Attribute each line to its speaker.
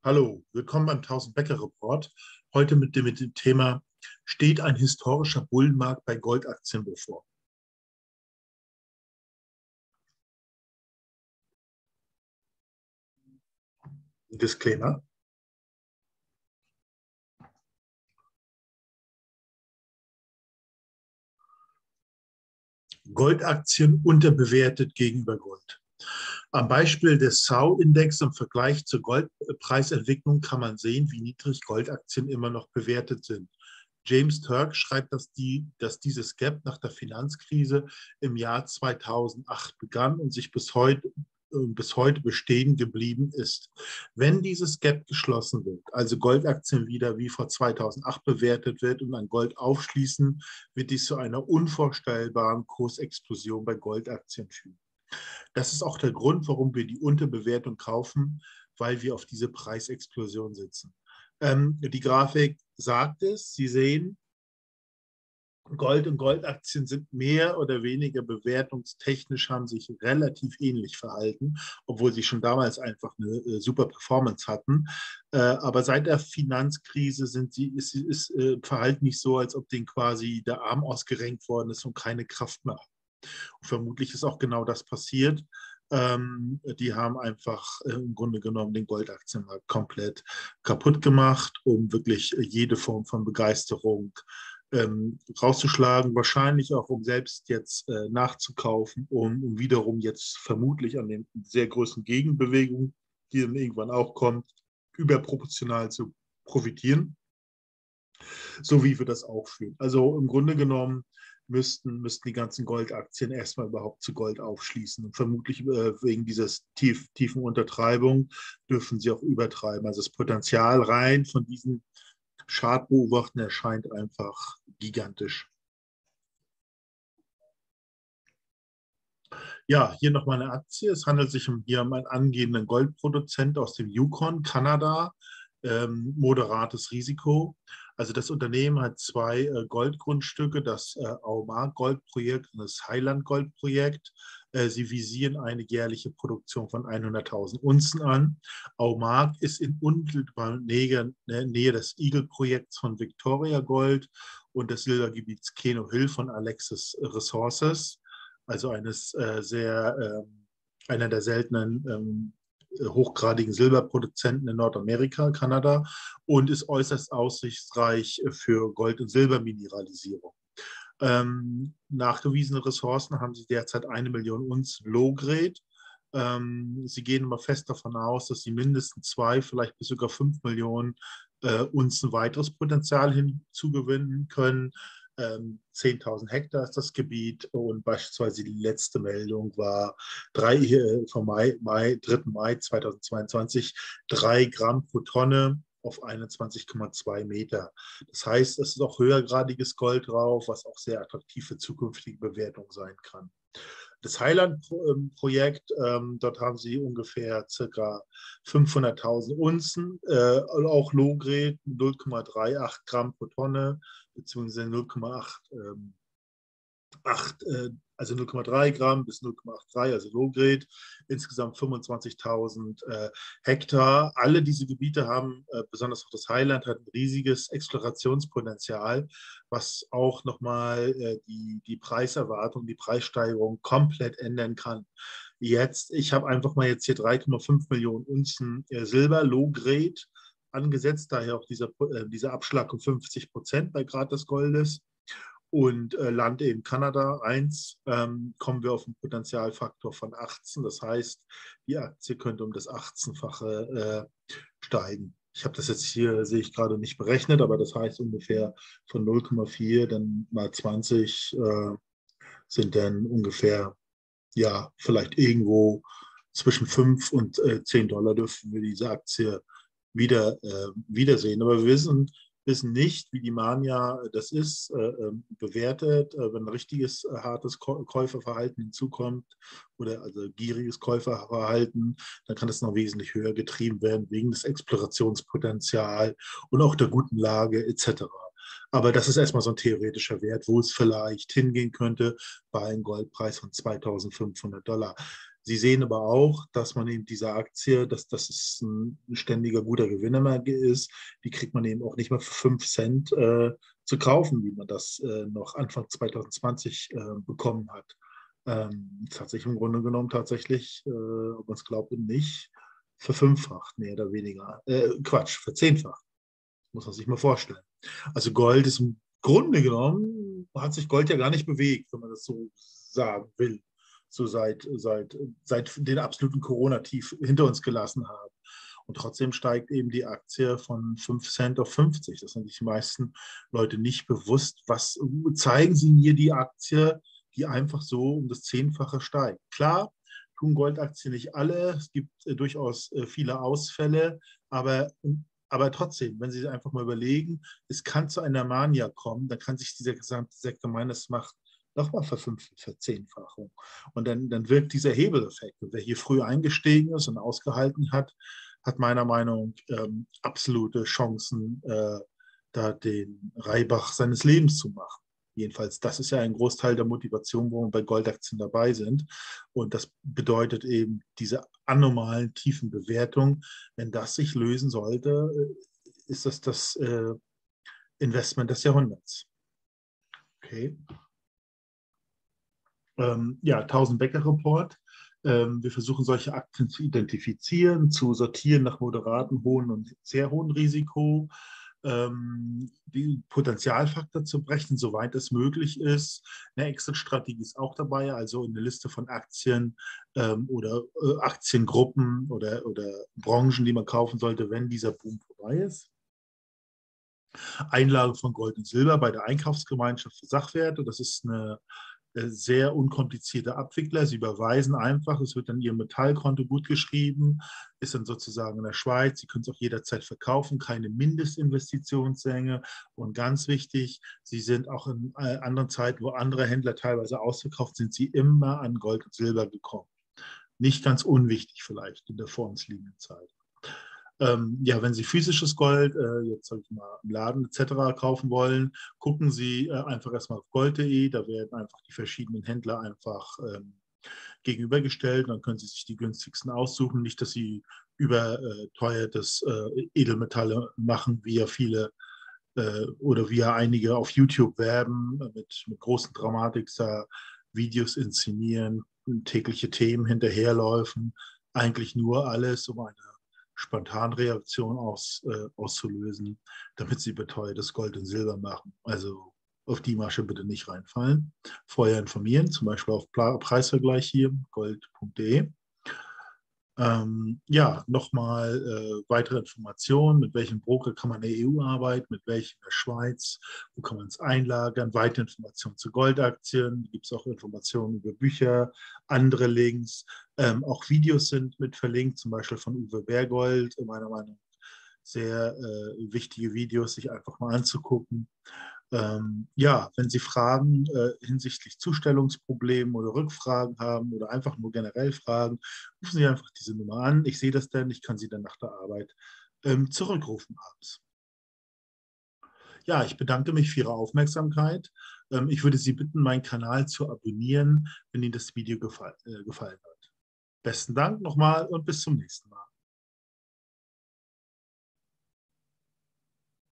Speaker 1: Hallo, willkommen beim 1000-Bäcker-Report. Heute mit dem Thema: Steht ein historischer Bullenmarkt bei Goldaktien bevor? Disclaimer. Goldaktien unterbewertet gegenüber Gold. Am Beispiel des SAU-Index im Vergleich zur Goldpreisentwicklung kann man sehen, wie niedrig Goldaktien immer noch bewertet sind. James Turk schreibt, dass dieses Gap nach der Finanzkrise im Jahr 2008 begann und sich bis heute bestehen geblieben ist. Wenn dieses Gap geschlossen wird, also Goldaktien wieder wie vor 2008 bewertet wird und an Gold aufschließen, wird dies zu einer unvorstellbaren Kursexplosion bei Goldaktien führen. Das ist auch der Grund, warum wir die Unterbewertung kaufen, weil wir auf diese Preisexplosion sitzen. Die Grafik sagt es, Sie sehen, Gold und Goldaktien sind mehr oder weniger bewertungstechnisch, haben sich relativ ähnlich verhalten, obwohl sie schon damals einfach eine super Performance hatten. Aber seit der Finanzkrise ist Verhalten nicht so, als ob denen quasi der Arm ausgerenkt worden ist und keine Kraft mehr haben. Und vermutlich ist auch genau das passiert. Die haben einfach im Grunde genommen den Goldaktienmarkt komplett kaputt gemacht, um wirklich jede Form von Begeisterung rauszuschlagen, wahrscheinlich auch, um selbst jetzt nachzukaufen, um wiederum jetzt vermutlich an den sehr großen Gegenbewegungen, die dann irgendwann auch kommt, überproportional zu profitieren, so wie wir das auch fühlen. Also im Grunde genommen müssten die ganzen Goldaktien erstmal überhaupt zu Gold aufschließen. Und vermutlich wegen dieser tiefen Untertreibung dürfen sie auch übertreiben. Also das Potenzial rein von diesen Chartbeobachten erscheint einfach gigantisch. Ja, hier nochmal eine Aktie. Es handelt sich hier um einen angehenden Goldproduzent aus dem Yukon, Kanada. Moderates Risiko. Also das Unternehmen hat zwei Goldgrundstücke, das Aumar Goldprojekt und das Highland Goldprojekt. Sie visieren eine jährliche Produktion von 100.000 Unzen an. Aumar ist in unmittelbarer Nähe des Eagle-Projekts von Victoria Gold und des Silbergebiets Keno Hill von Alexis Resources, also einer der seltenen hochgradigen Silberproduzenten in Nordamerika, Kanada, und ist äußerst aussichtsreich für Gold- und Silbermineralisierung. Nachgewiesene Ressourcen haben sie derzeit 1 Million Unzen Low-Grade. Sie gehen immer fest davon aus, dass sie mindestens 2, vielleicht bis sogar 5 Millionen Unzen weiteres Potenzial hinzugewinnen können. 10.000 Hektar ist das Gebiet und beispielsweise die letzte Meldung war vom 3. Mai 2022, 3 Gramm pro Tonne auf 21,2 Meter. Das heißt, es ist auch höhergradiges Gold drauf, was auch sehr attraktiv für zukünftige Bewertung sein kann. Das Highland-Projekt, dort haben sie ungefähr ca. 500.000 Unzen, auch Low-Grade, 0,38 Gramm pro Tonne, beziehungsweise 0,3 Gramm bis 0,83, also Low-Grade, insgesamt 25.000 Hektar. Alle diese Gebiete haben, besonders auch das Highland, hat ein riesiges Explorationspotenzial, was auch nochmal die Preiserwartung, die Preissteigerung komplett ändern kann. Ich habe einfach mal jetzt hier 3,5 Millionen Unzen Silber, Low-Grade, angesetzt, daher auch dieser Abschlag um 50% bei Grad des Goldes. Und Land in Kanada 1, kommen wir auf einen Potenzialfaktor von 18. Das heißt, die Aktie könnte um das 18-fache steigen. Ich habe das jetzt hier, sehe ich gerade, nicht berechnet, aber das heißt ungefähr von 0,4 dann mal 20 sind dann ungefähr, ja, vielleicht irgendwo zwischen 5 und $10 dürfen wir diese Aktie wiedersehen. Aber wir wissen nicht, wie die Mania das ist, bewertet, wenn ein richtiges hartes Käuferverhalten hinzukommt oder also gieriges Käuferverhalten, dann kann es noch wesentlich höher getrieben werden wegen des Explorationspotenzials und auch der guten Lage etc. Aber das ist erstmal so ein theoretischer Wert, wo es vielleicht hingehen könnte bei einem Goldpreis von $2.500. Sie sehen aber auch, dass man eben diese Aktie, dass es ein ständiger guter Gewinner ist, die kriegt man eben auch nicht mehr für 5 Cent zu kaufen, wie man das noch Anfang 2020 bekommen hat. Das hat sich im Grunde genommen tatsächlich, ob man es glaubt oder nicht, verfünffacht, mehr oder weniger. Quatsch, verzehnfacht, muss man sich mal vorstellen. Also Gold ist im Grunde genommen, hat sich Gold ja gar nicht bewegt, wenn man das so sagen will, so seit den absoluten Corona-Tief hinter uns gelassen haben. Und trotzdem steigt eben die Aktie von 5 Cent auf 50. Das sind die meisten Leute nicht bewusst. Was zeigen Sie mir die Aktie, die einfach so um das Zehnfache steigt? Klar, tun Goldaktien nicht alle. Es gibt durchaus viele Ausfälle, aber trotzdem, wenn Sie einfach mal überlegen, es kann zu einer Mania kommen, dann kann sich dieser gesamte Sektor meines Macht nochmal Verzehnfachung. Und dann wirkt dieser Hebeleffekt. Und wer hier früh eingestiegen ist und ausgehalten hat, hat meiner Meinung nach absolute Chancen, da den Reibach seines Lebens zu machen. Jedenfalls, das ist ja ein Großteil der Motivation, wo wir bei Goldaktien dabei sind. Und das bedeutet eben diese anormalen tiefen Bewertungen. Wenn das sich lösen sollte, ist das Investment des Jahrhunderts. Okay. Ja, 1000-Becker-Report. Wir versuchen solche Aktien zu identifizieren, zu sortieren nach moderaten, hohen und sehr hohen Risiko, den Potenzialfaktor zu brechen, soweit es möglich ist. Eine Exit-Strategie ist auch dabei, also eine Liste von Aktien oder Aktiengruppen oder Branchen, die man kaufen sollte, wenn dieser Boom vorbei ist. Einlage von Gold und Silber bei der Einkaufsgemeinschaft für Sachwerte. Das ist eine sehr unkomplizierte Abwickler. Sie überweisen einfach, es wird dann Ihrem Metallkonto gut geschrieben, ist dann sozusagen in der Schweiz. Sie können es auch jederzeit verkaufen, keine Mindestinvestitionsmenge. Und ganz wichtig, Sie sind auch in anderen Zeiten, wo andere Händler teilweise ausverkauft sind, Sie immer an Gold und Silber gekommen. Nicht ganz unwichtig vielleicht in der vor uns liegenden Zeit. Ja, wenn Sie physisches Gold, jetzt sage ich mal im Laden etc. kaufen wollen, gucken Sie einfach erstmal auf gold.de. Da werden einfach die verschiedenen Händler einfach gegenübergestellt. Dann können Sie sich die günstigsten aussuchen. Nicht, dass Sie überteuertes Edelmetalle machen, wie ja viele oder wie ja einige auf YouTube werben, mit großen Dramatik da Videos inszenieren, tägliche Themen hinterherläufen. Eigentlich nur alles, um eine Spontanreaktion auszulösen, damit sie beteuertes Gold und Silber machen. Also auf die Masche bitte nicht reinfallen. Vorher informieren, zum Beispiel auf Preisvergleich hier, gold.de. Ja, nochmal weitere Informationen, mit welchem Broker kann man in der EU arbeiten, mit welchem in der Schweiz, wo kann man es einlagern, weitere Informationen zu Goldaktien, gibt es auch Informationen über Bücher, andere Links, auch Videos sind mit verlinkt, zum Beispiel von Uwe Bergold, meiner Meinung nach sehr wichtige Videos, sich einfach mal anzugucken. Ja, wenn Sie Fragen hinsichtlich Zustellungsproblemen oder Rückfragen haben oder einfach nur generell Fragen, rufen Sie einfach diese Nummer an. Ich sehe das dann, ich kann Sie dann nach der Arbeit zurückrufen abends. Ja, ich bedanke mich für Ihre Aufmerksamkeit. Ich würde Sie bitten, meinen Kanal zu abonnieren, wenn Ihnen das Video gefallen hat. Besten Dank nochmal und bis zum nächsten Mal.